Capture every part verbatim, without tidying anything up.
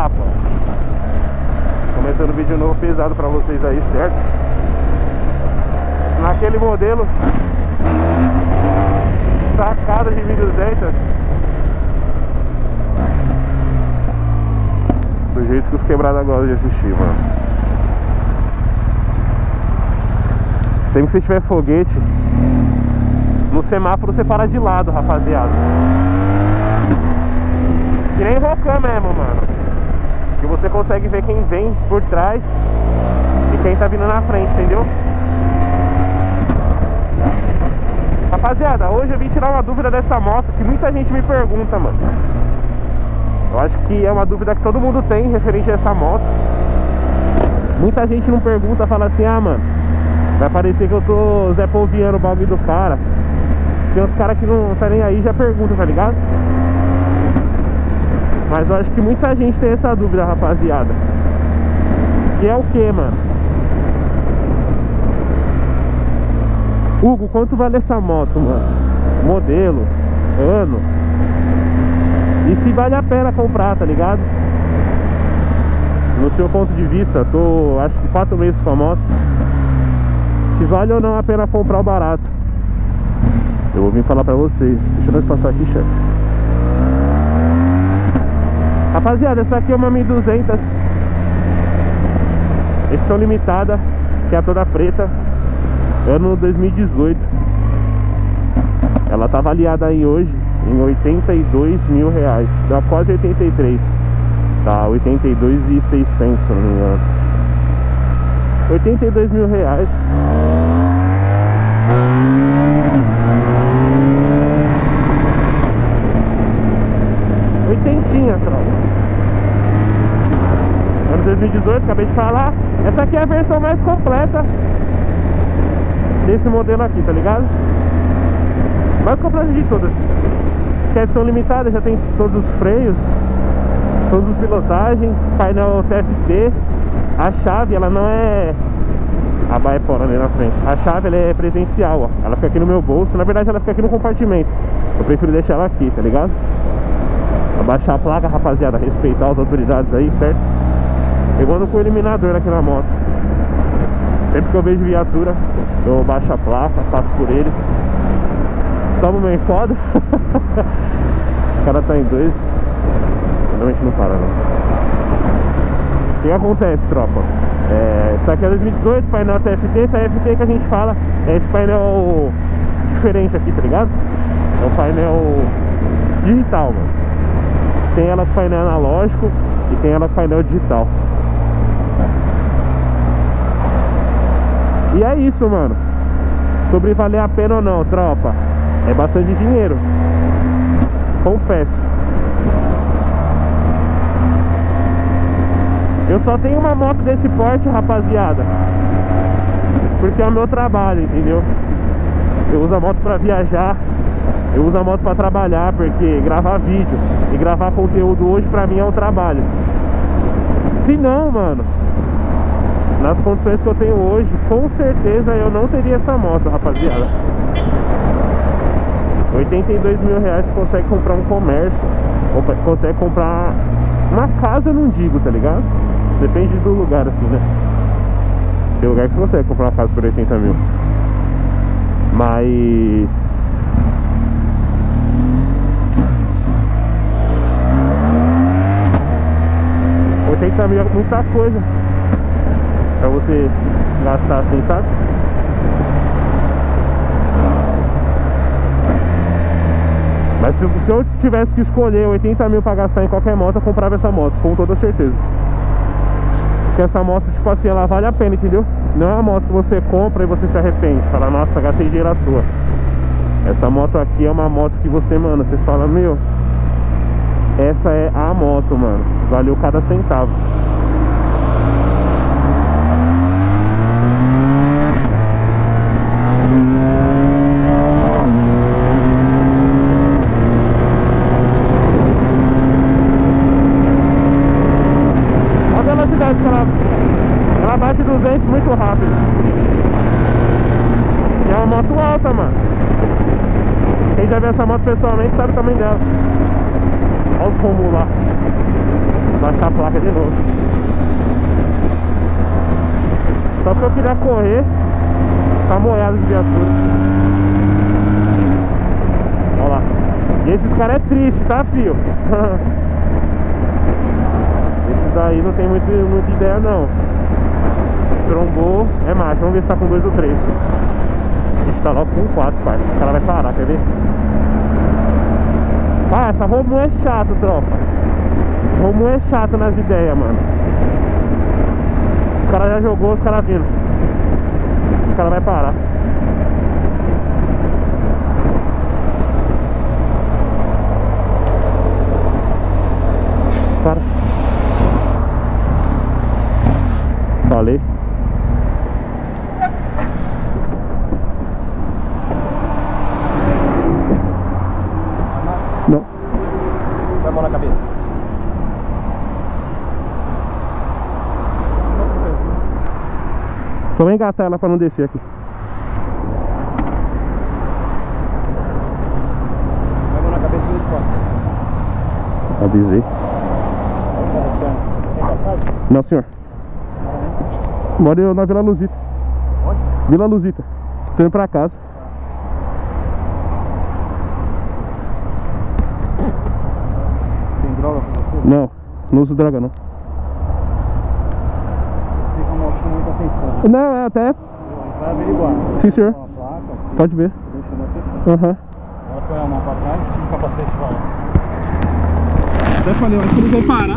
rapa. Começando o vídeo novo pesado pra vocês aí, certo? Naquele modelo sacada de mil e duzentos, do jeito que os quebrados gostam de assistir, mano. Sempre que você tiver foguete no semáforo, você para de lado, rapaziada. Que nem Rocan mesmo, mano. Que você consegue ver quem vem por trás e quem tá vindo na frente, entendeu? Rapaziada, hoje eu vim tirar uma dúvida dessa moto que muita gente me pergunta, mano. Eu acho que é uma dúvida que todo mundo tem referente a essa moto. Muita gente não pergunta, fala assim: ah, mano, vai parecer que eu tô Zé Polviano o bagulho do cara. Tem uns caras que não tá nem aí já perguntam, tá ligado? Mas eu acho que muita gente tem essa dúvida, rapaziada. Que é o que, mano? Hugo, quanto vale essa moto, mano? Modelo, ano. E se vale a pena comprar, tá ligado? No seu ponto de vista, tô acho que quatro meses com a moto. Se vale ou não a pena comprar o barato, eu vou vir falar pra vocês. Deixa nós passar aqui, chefe. Rapaziada, essa aqui é uma mil e duzentos edição limitada, que é toda preta, ano dois mil e dezoito. Ela tá avaliada aí hoje em oitenta e dois mil reais. Dá quase oitenta e três. Tá, oitenta e dois mil e seiscentos, se não me engano. oitenta e dois mil reais. Oitentinha, tropa. Ano dois mil e dezoito, acabei de falar. Essa aqui é a versão mais completa desse modelo aqui, tá ligado? Mais completa de todas. Que é edição limitada, já tem todos os freios, todos os pilotagens, painel T F T. A chave, ela não é a baepona ali na frente. A chave, ela é presencial, ó. Ela fica aqui no meu bolso. Na verdade, ela fica aqui no compartimento. Eu prefiro deixar ela aqui, tá ligado? Abaixar a placa, rapaziada, respeitar as autoridades aí, certo? Pegando com o eliminador aqui na moto. Sempre que eu vejo viatura, eu baixo a placa, passo por eles. Toma meio foda. Os caras tá em dois. Realmente não para, não. O que acontece, tropa? É, isso aqui é dois mil e dezoito, painel T F T. T F T que a gente fala é esse painel diferente aqui, tá ligado? É um painel digital, mano. Tem ela com painel analógico e tem ela com painel digital. E é isso, mano. Sobre valer a pena ou não, tropa, é bastante dinheiro, confesso. Eu só tenho uma moto desse porte, rapaziada, porque é o meu trabalho, entendeu? Eu uso a moto pra viajar, eu uso a moto pra trabalhar, porque gravar vídeo e gravar conteúdo hoje pra mim é um trabalho. Se não, mano, nas condições que eu tenho hoje, com certeza eu não teria essa moto, rapaziada. oitenta e dois mil reais você consegue comprar um comércio, ou consegue comprar uma casa, eu não digo, tá ligado? Depende do lugar, assim, né? Tem lugar que você consegue comprar uma casa por oitenta mil. Mas oitenta mil é muita coisa pra você gastar assim, sabe? Mas se, se eu tivesse que escolher oitenta mil pra gastar em qualquer moto, eu comprava essa moto, com toda certeza. Porque essa moto, tipo assim, ela vale a pena, entendeu? Não é uma moto que você compra e você se arrepende, fala, nossa, gastei dinheiro à toa. Essa moto aqui é uma moto que você, mano, você fala, meu, essa é a moto, mano, valeu cada centavo. Ela, ela bate duzentos muito rápido. E é uma moto alta, mano. Quem já viu essa moto pessoalmente sabe o tamanho dela. Olha os combos lá. Baixar a placa placa de novo. Só porque eu queria correr, tá molhado de viatura. Olha lá. E esses caras é triste, tá, fio? Esses daí não tem muito, muita ideia não. Trombou, é macho. Vamos ver se tá com dois ou três. A gente tá logo com quatro, pai. Esse cara vai parar, quer ver? Ah, essa Romu é chato, tropa. Romu é chato nas ideias, mano. Os caras já jogou, os caras vindo. Os caras vai parar. Para. Falei. Não. Põe a mão na cabeça. Só vou engatar ela pra não descer aqui. Põe a mão na cabeça e de fora. Avisei. Tem passagem? Não, senhor. Moro na Vila Luzita. Onde? Vila Luzita. Tô indo pra casa. Tem droga pra você? Não, não uso droga não. Fica uma chama muita atenção. Não, é até. Vai averiguar. Sim, senhor. Uma placa, Pode ver. deixa na atenção. Aham. Ela põe a mão pra trás e o capacete pra lá. Até falei, eu acho que eles vão parar.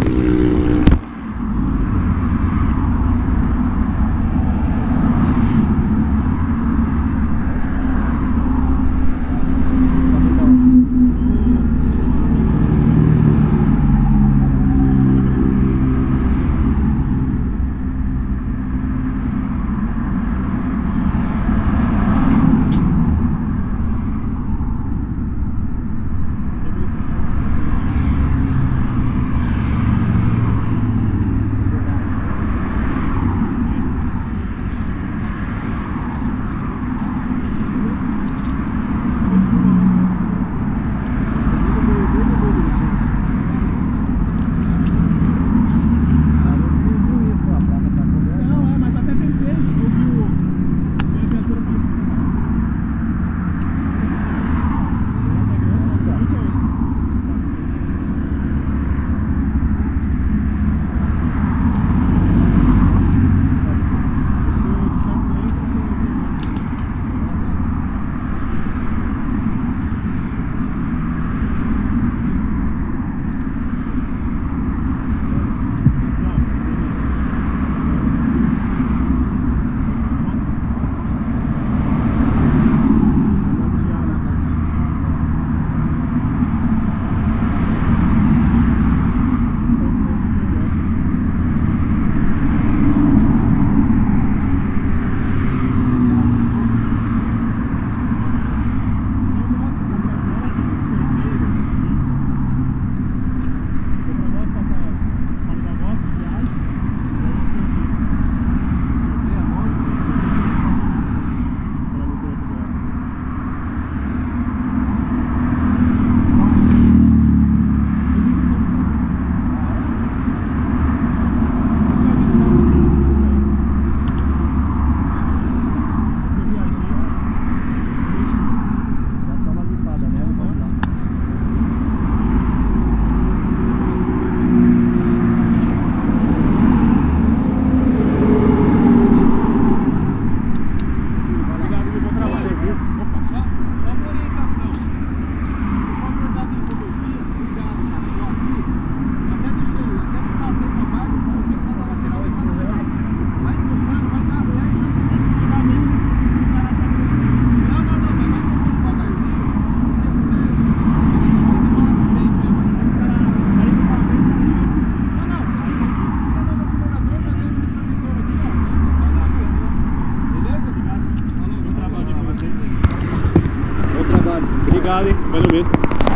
Obrigado, hein? Valeu mesmo.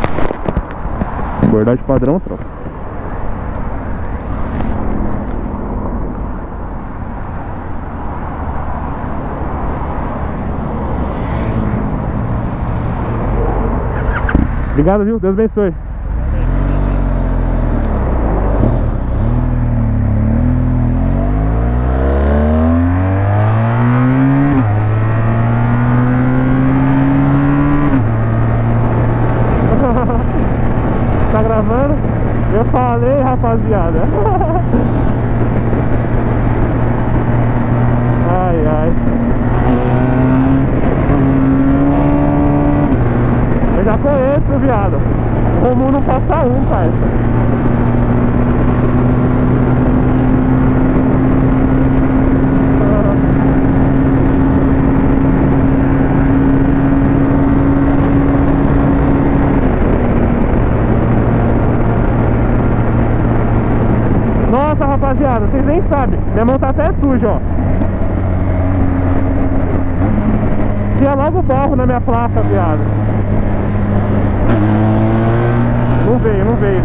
Abordagem padrão, tropa. Obrigado, viu? Deus abençoe. rapaziada. Ai, ai. Eu já conheço, viado. O Romu não passa um, parça. Nossa, rapaziada, vocês nem sabem. Minha mão tá até suja, ó. Tinha logo barro na minha placa, viado. Não veio, não veio.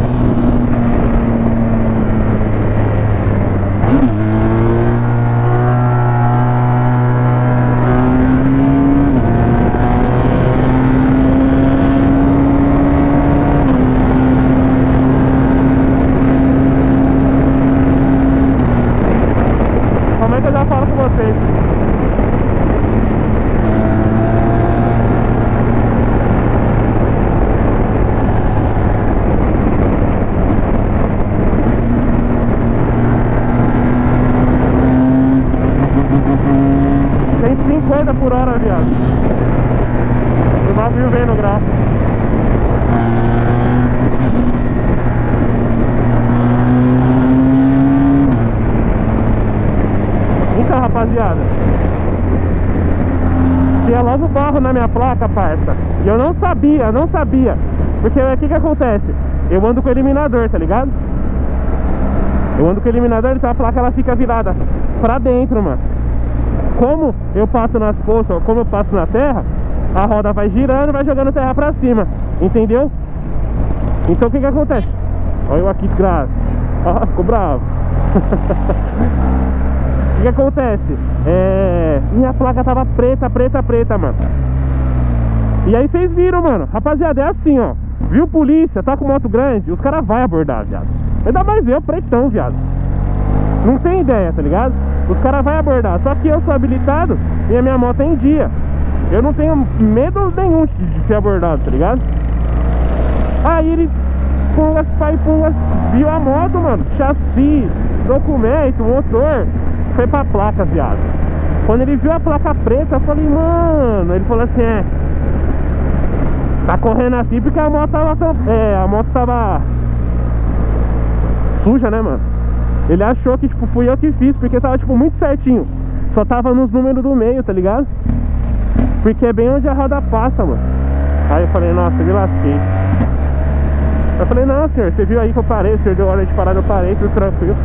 Como é que eu já falo com vocês? cento e cinquenta por hora, viado. O bagulho vem no gráfico. Então, rapaziada, tinha logo barro na minha placa, parça. E eu não sabia, não sabia. Porque o que que acontece? Eu ando com o eliminador, tá ligado? Eu ando com o eliminador, então a placa ela fica virada pra dentro, mano. Como eu passo nas poças, como eu passo na terra, a roda vai girando e vai jogando terra pra cima. Entendeu? Então o que que acontece? Olha eu aqui, graça. Ó, ficou bravo. O que acontece? É... Minha placa tava preta, preta, preta, mano. E aí vocês viram, mano. Rapaziada, é assim, ó. Viu polícia, tá com moto grande, os caras vão abordar, viado. Ainda mais eu, pretão, viado. Não tem ideia, tá ligado? Os caras vão abordar. Só que eu sou habilitado e a minha moto é em dia. Eu não tenho medo nenhum de ser abordado, tá ligado? Aí ele, pungas, pai, pungas, viu a moto, mano. Chassi, documento, motor. Foi pra placa, viado. Quando ele viu a placa preta, eu falei, mano. Ele falou assim, é, tá correndo assim porque a moto tava, é, a moto tava suja, né, mano? Ele achou que, tipo, fui eu que fiz, porque tava, tipo, muito certinho. Só tava nos números do meio, tá ligado? Porque é bem onde a roda passa, mano. Aí eu falei, nossa, eu me lasquei. Eu falei, não, senhor, você viu aí que eu parei, o senhor deu hora de parar, eu parei, tudo tranquilo.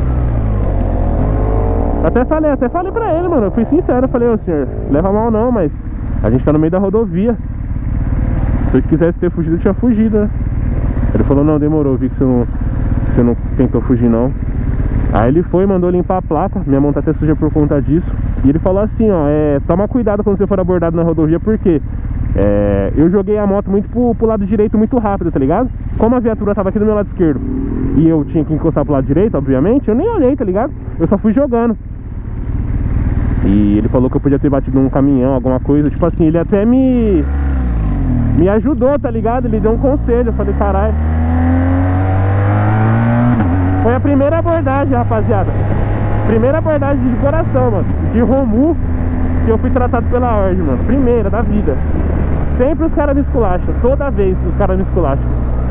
Até falei, até falei pra ele, mano, eu fui sincero, eu falei, ô senhor, leva mal não, mas a gente tá no meio da rodovia. Se eu quisesse ter fugido, eu tinha fugido, né? Ele falou, não, demorou, vi que você não, você não tentou fugir não. Aí ele foi, mandou limpar a placa, minha mão tá até suja por conta disso. E ele falou assim, ó, é, toma cuidado quando você for abordado na rodovia, porque é, eu joguei a moto muito pro, pro lado direito muito rápido, tá ligado? Como a viatura tava aqui do meu lado esquerdo e eu tinha que encostar pro lado direito, obviamente, eu nem olhei, tá ligado? Eu só fui jogando. E ele falou que eu podia ter batido num caminhão, alguma coisa, tipo assim, ele até me me ajudou, tá ligado? Ele deu um conselho, eu falei, caralho. Foi a primeira abordagem, rapaziada. Primeira abordagem de coração, mano. De Romu, que eu fui tratado pela ordem, mano. Primeira da vida. Sempre os caras me esculacham. Toda vez os caras me esculacham.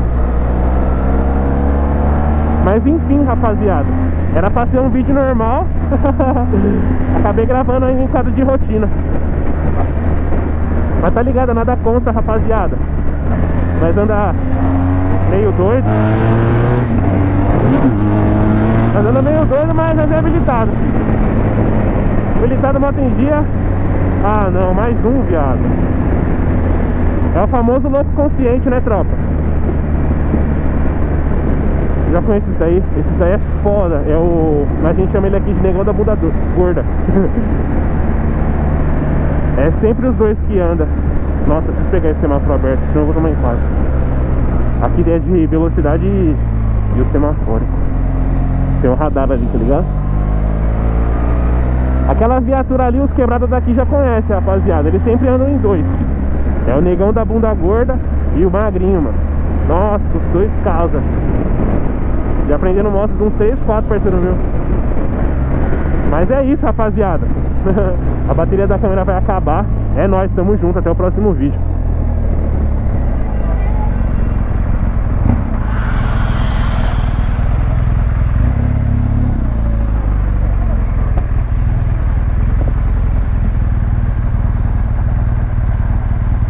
Mas enfim, rapaziada. Era pra ser um vídeo normal. Acabei gravando ainda em quadro de rotina. Mas tá ligado, nada consta, rapaziada. Mas anda meio doido. Tá andando meio doido, mas já é habilitado. Habilitado, moto em dia. Ah não, mais um, viado. É o famoso louco consciente, né, tropa? Já conheço esse daí. Esse daí é foda. É o... a gente chama ele aqui de negão da bunda gorda. É sempre os dois que andam. Nossa, preciso pegar esse semáforo aberto, senão eu vou tomar impacto. Aqui é de velocidade e, e o semáforo. Tem um radar ali, tá ligado? Aquela viatura ali, os quebrados daqui já conhecem, rapaziada. Eles sempre andam em dois. É o negão da bunda gorda e o magrinho, mano. Nossa, os dois causam. Já aprendendo moto de uns três, quatro, parceiro meu. Mas é isso, rapaziada. A bateria da câmera vai acabar. É nóis, tamo junto, até o próximo vídeo.